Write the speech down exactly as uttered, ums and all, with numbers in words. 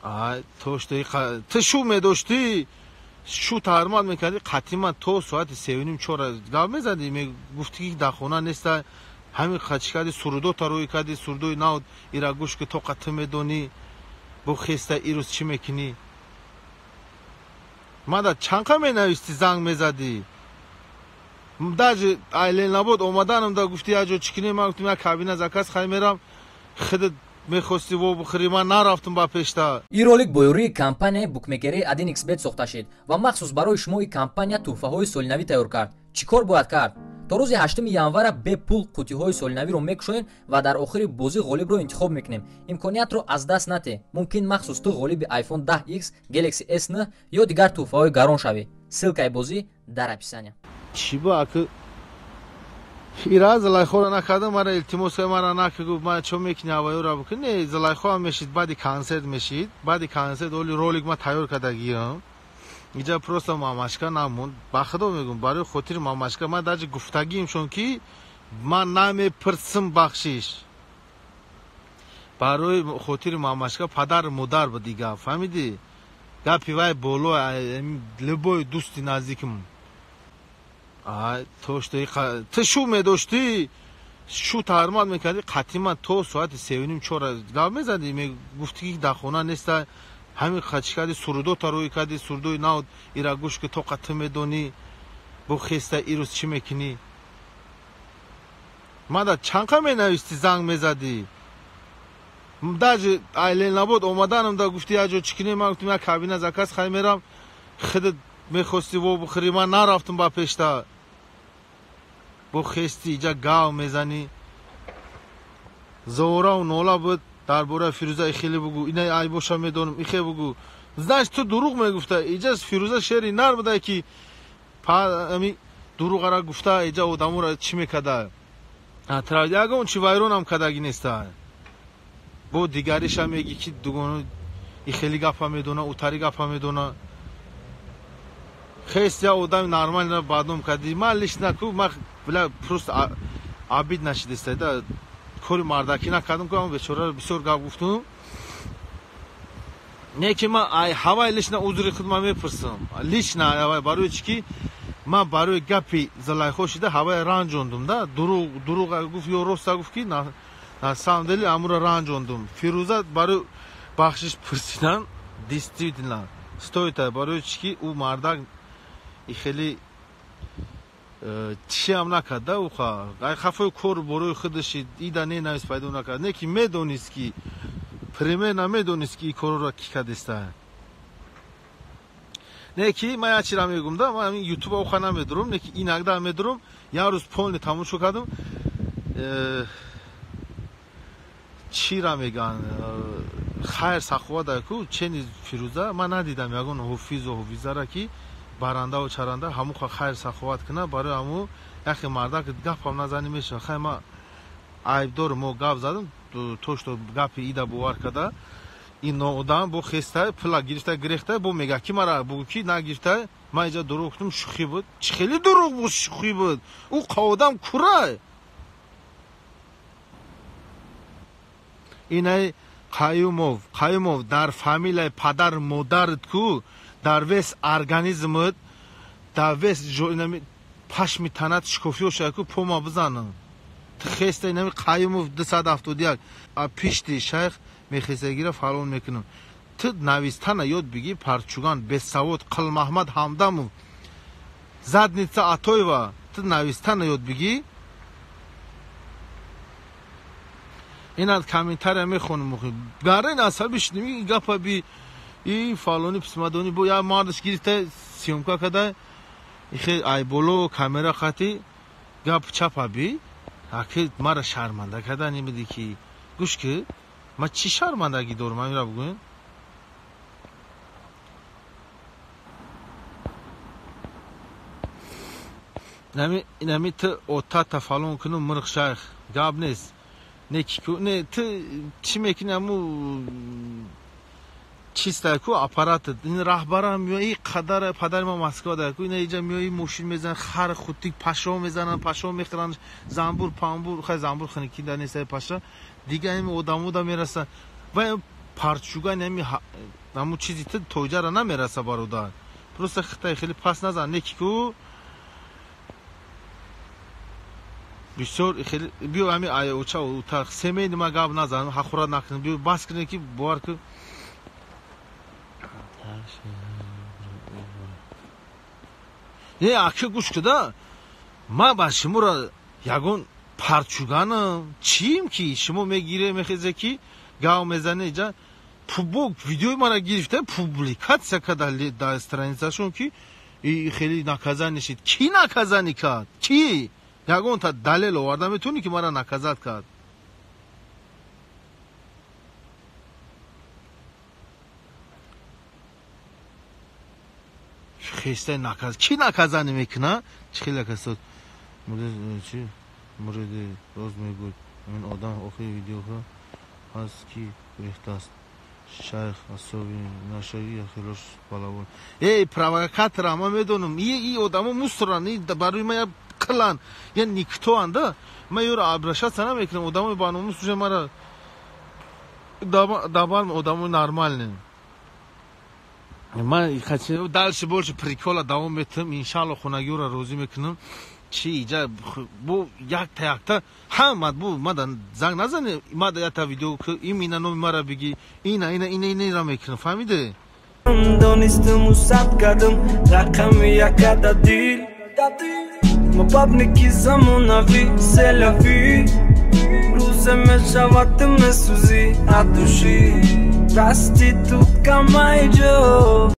آی توش توی ق... تو شو میداشتی شو ترمال میکردی قطعی من تو ساعت سیونیم چهار گام میزدی میگفتی که در خونه نیست همین خچ کردی سرودو تا روی کردی سرودوی ناود ایرا گوش که تو قطع میدونی بو خسته ایروز چی میکنی ما دا چنقه می نویستی زنگ میزدی داج ایلین نبود اومدنم دا گفتی اجا چکنی من گفتم یک کابینه زکاس خواهی میرم خودت میخواستی و بخری من نرفتم با پیشتا. این رولик бо ёрии компания букмекери один икс bet сохта шуд ва махсус барои шумо ин компания туҳфаҳои солинавӣ тайёр кард. Чӣ кор бояд кард? То рӯзи ҳаштуми январа бепул қутиҳои солинавиро мекушоем ва дар охири бозӣ ғолибро интихоб мекунем. Имкониятро аз даст наде. Мумкин махсус ту ғолиби iPhone дах икс, Galaxy эс н ё дигар туҳфаҳои гарон шавӣ. Ссилкаи бозӣ дар описания. Чӣ бо аки ира Зулайхоро накардам мара илтимос мара накагу ма чо мекини авайора букин не Зулайхо ам мешид баъди концерт мешид баъди концерт оли ролик ма тайёр карда гирам иҷа просто мамашка намонд ба худо мегум барои хотири мамашка ма даҷи гуфтагиимшон ки ман намепирсим бахшиш барои хотири мамашка падар модар буди гап фаҳмидӣ гапи вай боло либои дӯсти наздиким آی توش توی ق... تو شو میداشتی شو ترمال میکردی قطعی من تو ساعت سیونیم چهار گام میزدی میگفتی که در خونه نیست همین خچ کردی سرودو تا روی کردی سرودوی ناود ایرا گوش که تو قطع میدونی بو خسته ایروز چی میکنی ما دا چنقه می نویستی زنگ میزدی داج ایلین نبود اومدنم دا گفتی اجا چکنی من گفتم یک کابینه زکاس خواهی میرم خودت میخواستی و بخری من نرفتم با پیشتا بو خستی ایجا گاو میزنی زورا و نولا بود درباره فیروزه خیلی بگو اینه ای باشم میدونم ایخه بگو زنش تو دروغ میگفته ایجا فیروزه شعری نر بوده که امی دروغ را گفته ایجا و دمو را چی میکده ترادیاگه اون چی وایرون هم کدگی نیسته بو دیگریش هم میگی که دوگانو ای خیلی گفه میدونه اوتاری گفه میدونه خیست یا آدم نرمال را بعدم کردی من لیش نکو من بلا پروست عبید نشده است کاری مردکی نکردم که من بیچاره بسیار گپ گفتم نه که من هوای لیش نه عذر خود من میپرسم لیش نه هوای برای چی که من برای گپی زلایخو شده هوای رنجوندم ده دروغ دروغ گفت یا راست گفت که نه نه سامدلی امور رنجوندم فیروزه برای بخشش پرسیدن دیستیدن стоит برای چی که او مردک خیلی چی هم نکرده او خواه خفای کور بروی خودش ایده نه نویس پیدا نکرد نه که میدونیست که پریمه نمیدونیست که این کور را کی کدسته نه که من چی را میگم ده من یوتیوب او خواه نمیدارم نه که این اگده میدارم یه روز پول تماشا کردم چی را میگن خیر سخوا ده کو چنین فیروزه من ندیدم یگون حفیظ و حفیظه را که баранда ва чаранда ҳаму ха хайр саховат кина барои ҳаму яхе марда ки гапам назани меша хай ма айбдор мо гап задам то што гапи ида бовар када ин ноодам бо хеста пула гирифта гирехта бо мега ки мара бу ки нагирифта ма иҷа дуруғ гуфтам шӯхӣ буд чӣ хеле дуруғ буд шӯхӣ буд ӯ қаводам курай инай қаюмов қаюмов дар фамилияи падар модарат ку дар вес организмат дар вес пашми танат шикофиё шуда ку пома бизанам ту хеста инами қаюмов дусад ҳафтоду як пишти шайх мехестагира фаълон мекунам ту навистана ёд бигӣ парчуган бесавод қилмаҳмад ҳамдамов задница атоева ту навистана ёд бигӣ инад комментария мехонам гарин асаби шуними гапа би ای فالونی پسمادونی بو یا ماردش گرفته سیومکا کده ایخی ای بولو کامera خطی گپ چپا بی اکی مرا شرمنده کده نمیدی که گوش که ما چی شرمندگی دارم من میرا بگوین نمی نمی تو اوتا تا فالون کنم مرخ شیخ گپ نیست نه کی نه تو چی میکنی امو چیست کو آپارات این راهبرم میای قدر پدر ما مسکو ده کو اینا اینجا میای ماشین میزنن خر خودی پاشو میزنن پاشو میخرن زنبور پامبور خای زنبور خنکی در نیست پاشا دیگه این آدمو دا میرسن و партшуган ами ҳамун чизи ти тоҷара намераса бародар просто хитай хеле пас назан неки ку бисёр хеле биё ами аёча ута семей нима гап назан ҳахура накун биё бас кине ки бовар ку е аки гӯш куда ма ба шуморо ягон партшуганам чиим ки шумо мегире мехезе ки гав мезане ҷа пубок видеои мара гирифта публикатсия карда дар страницашон ки хеле наказание шид ки наказание кард ки ягонта далел оварда метавонӣ ки мара наказат кард хестай наказ ки наказание мекуна чӣ хеле касот чи муриди роз мегӯяд ин одам охири видеоҳо ҳаст ки рехтааст шайх асоби нашаи хелош палавон эй провокатор ама медонам и одамо мусоран и барои ма як қилан я никтоан да ма ёро обращаться намекунам одамо баномус уже мара дабар одамо нормальне ма дальше больше прикола давом метавам иншалло хонагиёро розӣ мекунам чи иҷа бу якта якта ҳама бу мада занг назане мада якта видео ки ин ина номи мара биги ина ина ина инира мекунам фаҳмиде донистаму сад кардам рақами якададил мабабники замонави селави рӯзе мешавад месӯзи аз души дасти тут камайҷо